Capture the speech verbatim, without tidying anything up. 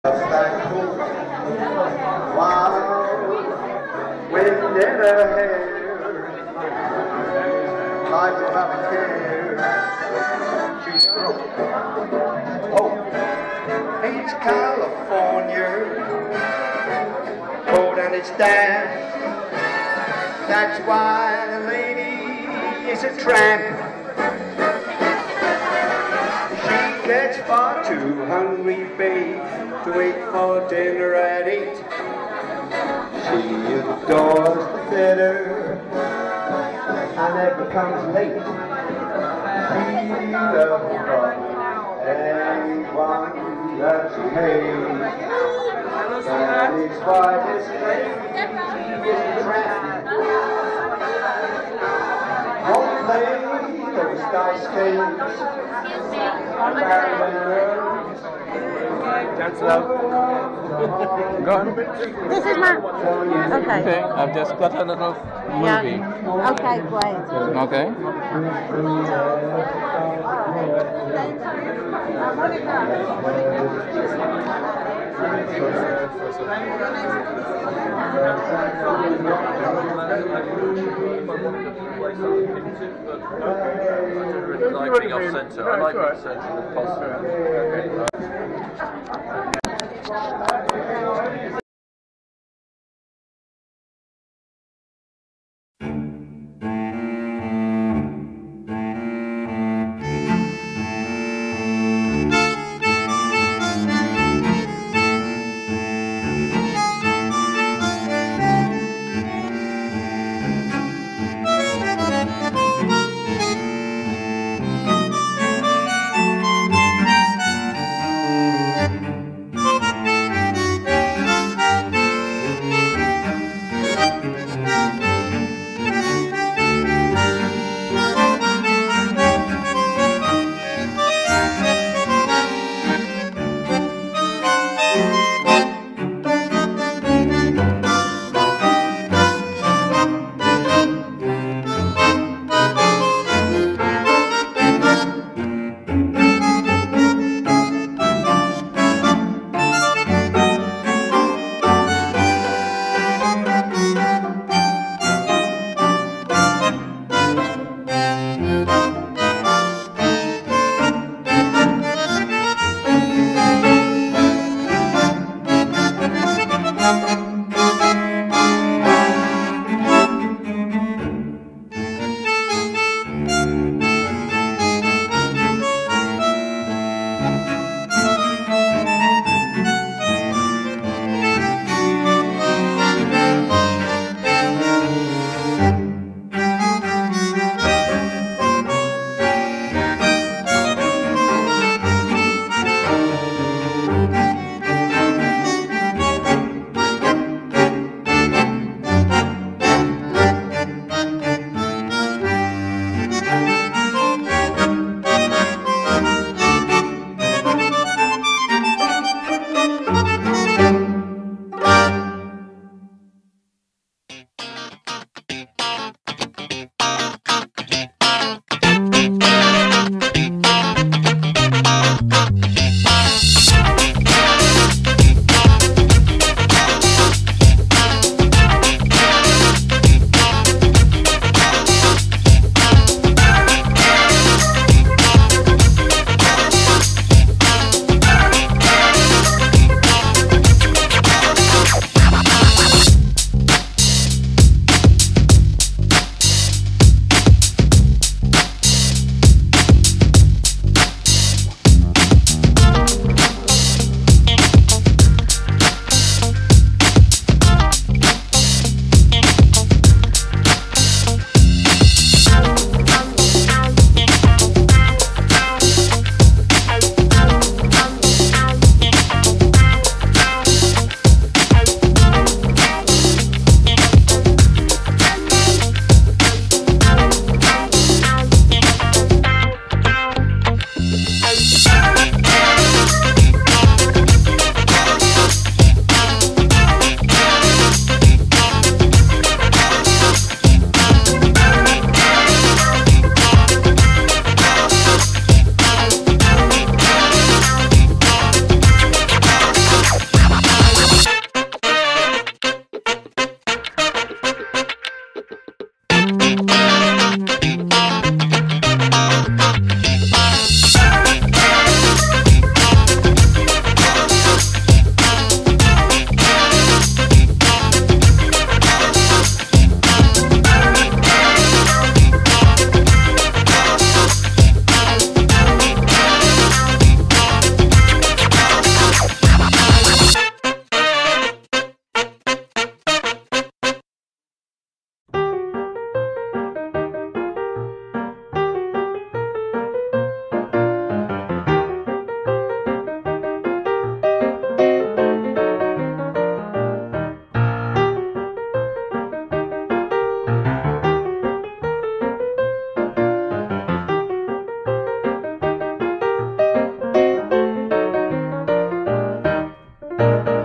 That cool wild wind in her hair, like to have a care. She's broke. Oh, it's California, cold and it's damp. That's why the lady is a tramp. Gets far too hungry, babe, to wait for dinner at eight. She adores the theater and never comes late. She loves anyone that she hates. That is why this lady is a tramp. Won't play those dice games. That's love. Go on. This is my... Okay. Okay, I've just got a little movie. Yeah. Okay, great. Okay. I like being off centre. I like being centre if possible. Okay. Bye.